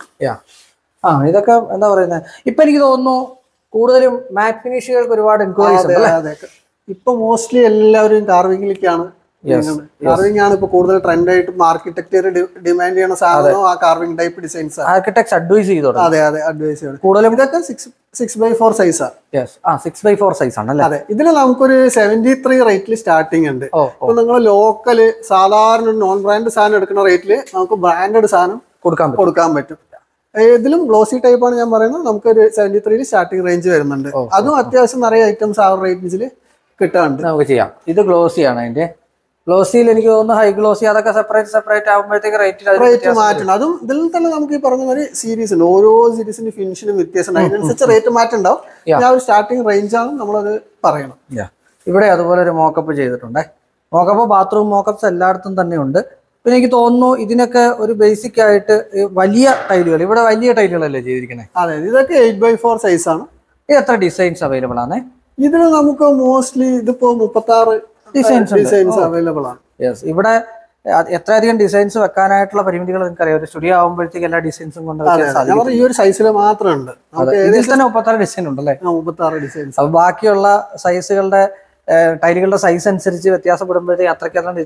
ഇതൊക്കെ എന്താ പറയുന്നത്, ഇപ്പൊ എനിക്ക് തോന്നുന്നു കൂടുതലും മാറ്റ് ഫിനിഷുകൾക്ക് ഒരുപാട് എൻക്വയറീസ് ഉണ്ട്. ഇപ്പൊ മോസ്റ്റ്ലി എല്ലാവരും കാർവിംഗിലേക്കാണ്. കാർവിംഗ് ആണ് ഇപ്പൊ കൂടുതൽ ട്രെൻഡ് ആയിട്ട് ആർക്കിടെക്ചർ ഡിമാൻഡ് ചെയ്യുന്ന സാധനം ആ carving type designs. Architects advise ചെയ്തോ? അതെ, അഡ്വൈസ് ചെയ്തു. കൂടുതലും ഇതൊക്കെ 6x4 സൈസാണ്. 6x4 സൈസ് ആണ്. അതെ, ഇതിൽ നമുക്കൊരു 73 റേറ്റിൽ സ്റ്റാർട്ടിംഗ് ഉണ്ട്. ഇപ്പൊ നിങ്ങൾ ലോക്കല് സാധാരണ നോൺ ബ്രാൻഡ് സാധനം എടുക്കുന്ന റേറ്റില് നമുക്ക് ബ്രാൻഡഡ് സാധനം കൊടുക്കാൻ പറ്റും. ഇതിലും ഗ്ലോസി ടൈപ്പ് ആണ് ഞാൻ പറയുന്നത്. നമുക്കൊരു 73 സ്റ്റാർട്ടിംഗ് റേഞ്ച് വരുന്നുണ്ട്. അതും അത്യാവശ്യം നിറയെ ഐറ്റംസ് ആ റേഞ്ചിൽ കിട്ടാറുണ്ട്. നമുക്ക് ചെയ്യാം. ഇത് ഗ്ലോസി ആണ്. അതിന്റെ ഗ്ലോസിയിൽ എനിക്ക് തോന്നുന്നു ഹൈ ഗ്ലോസി അതൊക്കെ സെപ്പറേറ്റ് ആകുമ്പോഴത്തേക്ക് റേറ്റ് മാറ്റണം. അതും ഇതിൽ തന്നെ നമുക്ക് ഈ പറഞ്ഞ മാതിരി സീരീസ് ഉണ്ട്. ഓരോ സീരീസിന്റെ ഫിനിഷിനും വ്യത്യാസം, അതിനനുസരിച്ച് റേറ്റ് മാറ്റം ഉണ്ടാവും. ആ ഒരു സ്റ്റാർട്ടിംഗ് റേഞ്ചാണ് നമ്മളത് പറയണം. ഇവിടെ അതുപോലെ ഒരു മോക്കപ്പ് ചെയ്തിട്ടുണ്ട്. മോക്കപ്പ് ബാത്റൂം മോക്കപ്സ് എല്ലായിടത്തും തന്നെ ഉണ്ട്. പിന്നെ എനിക്ക് തോന്നുന്നു ഇതിനൊക്കെ ഒരു ബേസിക് ആയിട്ട് വലിയ ടൈലുകൾ, ഇവിടെ വലിയ ടൈലുകളല്ലേ ചെയ്തിരിക്കുന്നത്? അതെ, ഇതൊക്കെ 8x4 സൈസ് ആണ്. ഇത് എത്ര ഡിസൈൻസ് അവൈലബിൾ ആണ്? ഇതിൽ നമുക്ക് മോസ്റ്റ്ലി ഇതിപ്പോ 36 ഡിസൈൻസ് അവൈലബിൾ ആണ്. ഇവിടെ എത്രയധികം ഡിസൈൻസ് വെക്കാനായിട്ടുള്ള പരിമിതികൾ നിങ്ങൾക്കറിയാം. ഒരു സ്റ്റുഡിയോ ആകുമ്പോഴത്തേക്ക് എല്ലാ ഡിസൈൻസും കൊണ്ട് ഈ ഒരു സൈസിൽ മാത്രം ഉണ്ട്. ഇതിൽ തന്നെ 36 ഡിസൈൻ ഉണ്ടല്ലേ? 36 ഡിസൈൻസ്. അപ്പൊ ബാക്കിയുള്ള സൈസുകളുടെ ടൈലുകളുടെ സൈസ് അനുസരിച്ച് വ്യത്യാസപ്പെടുമ്പോഴത്തേക്ക് അത്രയ്ക്കധികം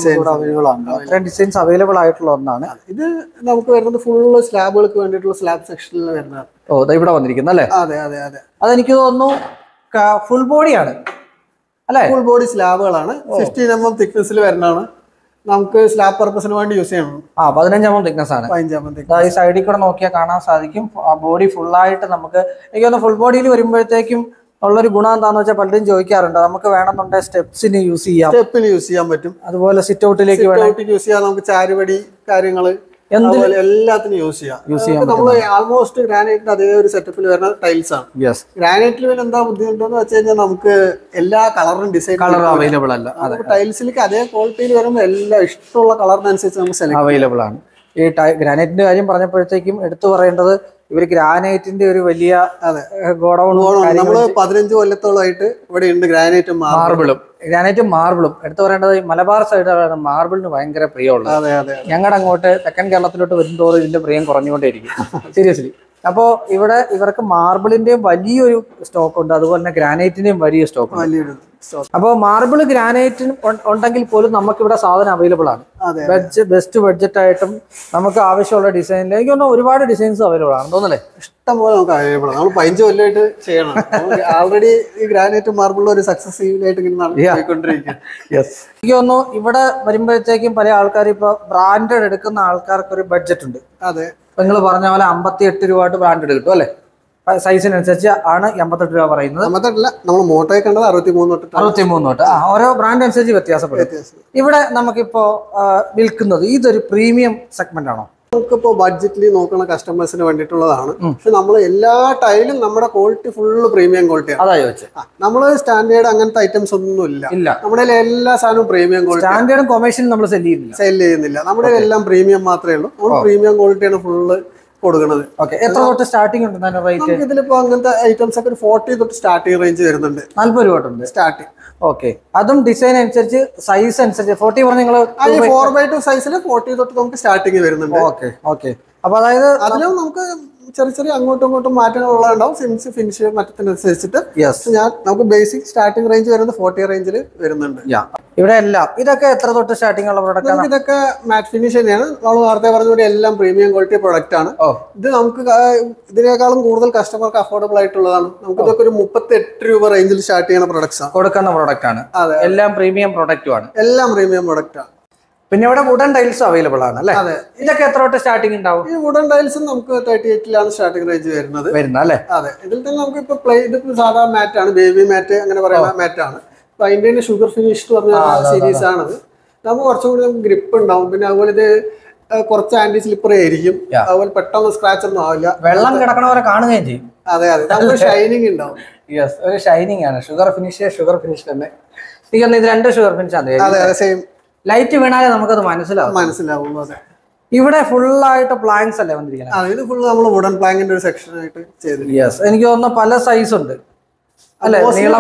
ഡിസൈൻസ് അവൈലബിൾ ആയിട്ടുള്ള ഒന്നാണ്. ഇത് നമുക്ക് വരുന്നത് ഫുള്ള് സ്ലാബുകൾക്ക് വേണ്ടിയിട്ടുള്ള സ്ലാബ് സെക്ഷനിൽ വരുന്നതാണ്. ഇവിടെ വന്നിരിക്കുന്നത് അല്ലേ? അതെ, അതെനിക്ക് തോന്നുന്നു ഫുൾ ബോഡിയാണ് അല്ലെ? ഫുൾ ബോഡി സ്ലാബുകളാണ്. 15 mm തിക്നെസ്സിൽ വരുന്നതാണ്. നമുക്ക് സ്ലാബ് പർപ്പസിന് വേണ്ടി യൂസ് ചെയ്യണം. 15 mm തിക്നെസ് ആണ്. 15 mm. ഈ സൈഡിൽ കൂടെ നോക്കിയാൽ കാണാൻ സാധിക്കും. ആ ബോഡി ഫുള്ളായിട്ട് നമുക്ക് എനിക്ക് തോന്നുന്നു ഫുൾ ബോഡിയിൽ വരുമ്പോഴത്തേക്കും ഉള്ളൊരു ഗുണം എന്താണെന്ന് വെച്ചാൽ പലരും ചോദിക്കാറുണ്ട്. നമുക്ക് വേണമെന്നുണ്ടെങ്കിൽ സ്റ്റെപ്സിന് യൂസ് ചെയ്യാൻ പറ്റും. അതുപോലെ സിറ്റ് ഔട്ടിലേക്ക് യൂസ് ചെയ്യാം. നമുക്ക് ചാരുപടി കാര്യങ്ങള് എല്ലാത്തിനും യൂസ് ചെയ്യാം. നമ്മൾ ആൾമോസ്റ്റ് ഗ്രാനൈറ്റിന്റെ അതേ ഒരു സെറ്റപ്പിൽ വരുന്ന ടൈൽസ് ആണ്. ഗ്രാനൈറ്റിൽ പിന്നെ എന്താ ബുദ്ധിമുട്ടെന്ന് വെച്ച് കഴിഞ്ഞാൽ നമുക്ക് എല്ലാ കളറും ഡിസൈൻ അവൈലബിൾ അല്ല. ടൈൽസിലേക്ക് അതേ ക്വാളിറ്റിയിൽ വരുമ്പോൾ എല്ലാ ഇഷ്ടമുള്ള കളറിനനുസരിച്ച് നമുക്ക് സെലക്ട് അവൈലബിൾ ആണ്. ഈ ഗ്രാനൈറ്റിന്റെ കാര്യം പറഞ്ഞപ്പോഴത്തേക്കും എടുത്തു പറയേണ്ടത് ഇവര് ഗ്രാനൈറ്റിന്റെ ഒരു വലിയ ഗോഡൌൺ. നമ്മള് 15 കൊല്ലത്തോളമായിട്ട് ഇവിടെ ഉണ്ട് ഗ്രാനൈറ്റും മാർബിളും. എടുത്തു പറയേണ്ടത് മലബാർ സൈഡ് മാർബിളിന് ഭയങ്കര പ്രിയമുള്ളത്. ഞങ്ങളുടെ അങ്ങോട്ട് തെക്കൻ കേരളത്തിലോട്ട് വരുന്നതോറും ഇതിന്റെ പ്രിയം കുറഞ്ഞുകൊണ്ടേയിരിക്കും. സീരിയസ്ലി. അപ്പോൾ ഇവിടെ ഇവർക്ക് മാർബിളിന്റെയും വലിയൊരു സ്റ്റോക്ക് ഉണ്ട്, അതുപോലെ തന്നെ ഗ്രാനൈറ്റിന്റെയും വലിയ സ്റ്റോക്ക് ഉണ്ട്. അപ്പോൾ മാർബിൾ ഗ്രാനൈറ്റിന് ഉണ്ടെങ്കിൽ പോലും നമുക്ക് ഇവിടെ സാധനം അവൈലബിൾ ആണ്. ബെസ്റ്റ് ബഡ്ജറ്റ് ആയിട്ടും നമുക്ക് ആവശ്യമുള്ള ഡിസൈനിൽ എനിക്ക് തോന്നുന്നു ഒരുപാട് ഡിസൈൻസ് അവൈലബിൾ ആണ് തോന്നല്ലേ? ഇഷ്ടംപോലെ നമുക്ക് അവൈലബിൾ ആണ്. നമ്മൾ 15 കൊല്ലമായിട്ട് ചെയ്യണം. ആൾറെഡി ഈ ഗ്രാനൈറ്റ് മാർബിളിൽ ഒരു സക്സസ്ഫുള്ളായിട്ട് പോയിക്കൊണ്ടിരിക്കുക. എനിക്ക് തോന്നുന്നു ഇവിടെ വരുമ്പോഴത്തേക്കും പല ആൾക്കാർ ഇപ്പൊ ബ്രാൻഡഡ് എടുക്കുന്ന ആൾക്കാർക്ക് ഒരു ബഡ്ജറ്റ് ഉണ്ട്. അതെ, നിങ്ങൾ പറഞ്ഞ പോലെ 58 രൂപ ബ്രാൻഡഡ് കിട്ടും അല്ലെ? സൈസിനനുസരിച്ച് ആണ് 58 രൂപ പറയുന്നത്. നമ്മൾ മോട്ടോയെ കണ്ടത് 63 തൊട്ട്. ഓരോ ബ്രാൻഡ് അനുസരിച്ച് വ്യത്യാസപ്പെടും. ഇവിടെ നമുക്കിപ്പോ വിൽക്കുന്നത് ഇതൊരു പ്രീമിയം സെഗ്മെന്റ് ആണോ? നമുക്കിപ്പോ ബഡ്ജറ്റിൽ നോക്കുന്ന കസ്റ്റമേഴ്സിന് വേണ്ടിയിട്ടുള്ളതാണ്. പക്ഷെ നമ്മൾ എല്ലാ ടൈലും നമ്മുടെ ക്വാളിറ്റി ഫുള്ള് പ്രീമിയം ക്വാളിറ്റിയാണ്. അതാ ചോദിച്ചത്. നമ്മള് സ്റ്റാൻഡേർഡ് അങ്ങനത്തെ ഐറ്റംസ് ഒന്നും ഇല്ല. നമ്മുടെ എല്ലാ സാധനവും പ്രീമിയം ക്വാളിറ്റി. സ്റ്റാൻഡേർഡും കൊമേഴ്ഷ്യലും നമ്മൾ സെല് ചെയ്യുന്നില്ല. നമ്മുടെ എല്ലാം പ്രീമിയം മാത്രമേ ഉള്ളൂ. നമ്മൾ പ്രീമിയം ക്വാളിറ്റിയാണ് ഫുള്ള് കൊടുക്കുന്നത്. എത്ര തൊട്ട് സ്റ്റാർട്ടിംഗ് ഉണ്ട്? ഇതിലിപ്പോ അങ്ങനത്തെ ഐറ്റംസ് ഒക്കെ 40 തൊട്ട് സ്റ്റാർട്ടിംഗ് റേഞ്ച് വരുന്നുണ്ട്. 40 രൂപ തൊട്ടുണ്ട് സ്റ്റാർട്ടിംഗ്. ഓക്കെ, അതും ഡിസൈൻ അനുസരിച്ച് സൈസ് അനുസരിച്ച് 40 പറഞ്ഞ 4x2 സൈസിൽ 40 തൊട്ട് നമുക്ക് സ്റ്റാർട്ടിംഗ് വരുന്നുണ്ട്. ഓക്കെ. അപ്പൊ അതായത് അതിലും നമുക്ക് ചെറിയ ചെറിയ അങ്ങോട്ടും ഇങ്ങോട്ടും മാറ്റങ്ങളുള്ളതുണ്ടാവും. ഫിനിഷ് മറ്റത്തിനനുസരിച്ചിട്ട് നമുക്ക് ബേസിക് സ്റ്റാർട്ടിംഗ് റേഞ്ച് വരുന്നത് 40 റേഞ്ചിൽ വരുന്നുണ്ട്. ഇവിടെ എല്ലാം ഇതൊക്കെ എത്ര തൊട്ട് സ്റ്റാർട്ടിംഗ് ഉള്ള പ്രൊഡക്റ്റ് ആണ്? ഇതൊക്കെ മാറ്റ് ഫിനിഷ് തന്നെയാണ്. നമ്മൾ നേരത്തെ പറഞ്ഞ എല്ലാം പ്രീമിയം ക്വാളിറ്റി പ്രൊഡക്റ്റ് ആണ്. ഇത് നമുക്ക് ഇതിനേക്കാളും കൂടുതൽ കസ്റ്റമർക്ക് അഫോർഡബിൾ ആയിട്ടുള്ളതാണ്. നമുക്ക് ഇതൊക്കെ ഒരു 38 രൂപ റേഞ്ചിൽ സ്റ്റാർട്ട് ചെയ്യുന്ന പ്രൊഡക്ട്സ് ആണ്, കൊടുക്കുന്ന പ്രൊഡക്റ്റ് ആണ്. എല്ലാം പ്രീമിയം പ്രൊഡക്റ്റും ആണ്. എല്ലാം പ്രീമിയം പ്രൊഡക്റ്റ് ആണ്. പിന്നെ ഇവിടെ വുഡൻ ടൈൽസ് അവൈലബിൾ ആണ് അല്ലേ? അതെ. ഇതൊക്കെ എത്ര തൊട്ട് സ്റ്റാർട്ടിംഗ് ഉണ്ടാവും? ഈ വുഡൻ ടൈൽസ് നമുക്ക് 38 സ്റ്റാർട്ടിംഗ് റേഞ്ച് വരുന്നത് അല്ലേ? അതെ. ഇതിൽ തന്നെ നമുക്ക് ഇപ്പൊ ഇതിപ്പോ സാധാരണ മാറ്റ് ആണ്, ബേബി മാറ്റ് അങ്ങനെ പറയുന്ന മാറ്റ് ആണ്. അപ്പൊ അതിന്റെ ഷുഗർ ഫിനിഷ് എന്ന് പറഞ്ഞ സീരീസ് ആണത്. നമുക്ക് കുറച്ചും കൂടി നമുക്ക് ഗ്രിപ്പ് ഉണ്ടാവും. പിന്നെ അതുപോലെ ഇത് കുറച്ച് ആന്റി സ്ലിപ്പറി ആയിരിക്കും. അതുപോലെ പെട്ടെന്ന് സ്ക്രാച്ച് ഒന്നും ആവില്ല, വെള്ളം കിടക്കണവരെ കാണുകയും ചെയ്യും. അതെ അതെ, നമുക്ക് ഷൈനിങ് ഉണ്ടാവും. ഒരു ഷൈനിങ് ആണ്. ഷുഗർ ഫിനിഷ് തന്നെ. ഇത് 2 ഷുഗർ ഫിനിഷ് ആണ്. അതെ അതെ, സെയിം. ലൈറ്റ് വീണാലേ നമുക്കത് മനസ്സിലാവും. അതെ. ഇവിടെ ഫുള്ളായിട്ട് പ്ലാങ്ക്സ് അല്ലേ വന്നിരിക്കുന്നത്? ഇത് ഫുൾ നമ്മൾ വുഡൻ പ്ലാങ്കിന്റെ ഒരു സെക്ഷൻ ആയിട്ട് ചെയ്തിട്ടുണ്ട്. എനിക്ക് തോന്നുന്നു പല സൈസ് ഉണ്ട് അല്ലെ?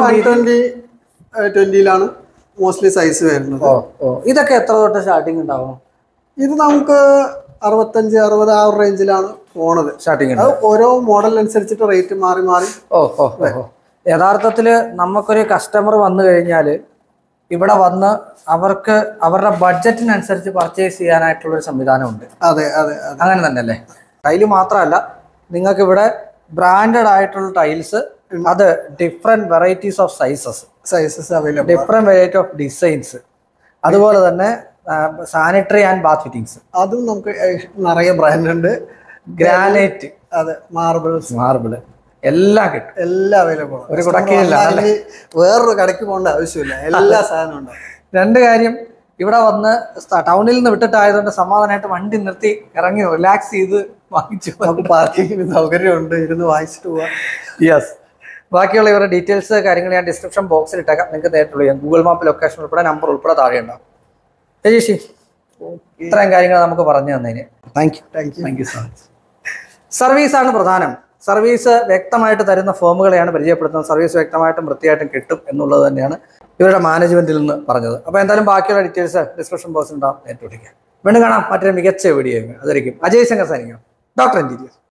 120 മോസ്റ്റ്ലി സൈസ് വരുന്നത്. ഇതൊക്കെ എത്ര തൊട്ട് സ്റ്റാർട്ടിംഗ് ഉണ്ടാവും? ഇത് നമുക്ക് 65-60 ആ റേഞ്ചിലാണ് പോണത് സ്റ്റാർട്ടിംഗ്. ഓരോ മോഡലിനനുസരിച്ചിട്ട് റേറ്റ് മാറി മാറി. യഥാർത്ഥത്തില് നമുക്കൊരു കസ്റ്റമർ വന്നു കഴിഞ്ഞാല് ഇവിടെ വന്ന് അവർക്ക് അവരുടെ ബഡ്ജറ്റിനനുസരിച്ച് പർച്ചേസ് ചെയ്യാനായിട്ടുള്ള ഒരു സംവിധാനമുണ്ട്. അതെ അതെ, അങ്ങനെ തന്നെ അല്ലേ? ടൈല് മാത്രമല്ല, നിങ്ങൾക്ക് ഇവിടെ ബ്രാൻഡഡ് ആയിട്ടുള്ള ടൈൽസ്, അത് different varieties of sizes available, different variety of designs, അതുപോലെ തന്നെ സാനിറ്ററി ആൻഡ് ബാത്ത് ഫിറ്റിംഗ്സ്, അതും നമുക്ക് നിറയെ ബ്രാൻഡ് ഉണ്ട്. ഗ്രാനൈറ്റ്, അതെ, മാർബിള് എല്ലാം കിട്ടും. എല്ലാം അവൈലബിൾ. ഒരു കുടക്കില്ല, വേറൊരു കടയ്ക്ക് പോകേണ്ട ആവശ്യമില്ല, എല്ലാ സാധനവും ഉണ്ടാവും. 2 കാര്യം, ഇവിടെ വന്ന് ടൗണിൽ നിന്ന് വിട്ടിട്ടായതുകൊണ്ട് സമാധാനമായിട്ട് വണ്ടി നിർത്തി ഇറങ്ങി റിലാക്സ് ചെയ്ത് വാങ്ങിച്ചു. നമുക്ക് പാർക്കിങ്ങിന് സൗകര്യമുണ്ട്, ഇരുന്ന് വാങ്ങിച്ചിട്ട് പോവാം. ബാക്കിയുള്ള ഇവരുടെ ഡീറ്റെയിൽസ് കാര്യങ്ങൾ ഞാൻ ഡിസ്ക്രിപ്ഷൻ ബോക്സിൽ ഇട്ടേക്കാം. നിങ്ങൾക്ക് നേരിട്ട് വിളിക്കാം. ഗൂഗിൾ മാപ്പ് ലൊക്കേഷൻ ഉൾപ്പെടെ നമ്പർ ഉൾപ്പെടെ താഴെ ഉണ്ടാവും. ചേച്ചി, ഇത്രയും കാര്യങ്ങൾ നമുക്ക് പറഞ്ഞു തന്നതിന് താങ്ക് യു സോ മച്ച്. സർവീസാണ് പ്രധാനം. സർവീസ് വ്യക്തമായിട്ട് തരുന്ന ഫേമുകളെയാണ് പരിചയപ്പെടുത്തുന്നത്. സർവീസ് വ്യക്തമായിട്ടും വൃത്തിയായിട്ടും കിട്ടും എന്നുള്ളത് തന്നെയാണ് ഇവരുടെ മാനേജ്മെന്റിൽ നിന്ന് പറഞ്ഞത്. അപ്പോൾ എന്തായാലും ബാക്കിയുള്ള ഡീറ്റെയിൽസ് ഡിസ്ക്രിപ്ഷൻ ബോക്സിൽ ഉണ്ടാവും, നേരിട്ട് വിളിക്കാം. വീണ്ടും കാണാം മറ്റൊരു മികച്ച വീഡിയോ. അതായിരിക്കും അജയ് ശങ്കർ സാനിക്കും, ഡോക്ടർ ഇന്റീരിയർ.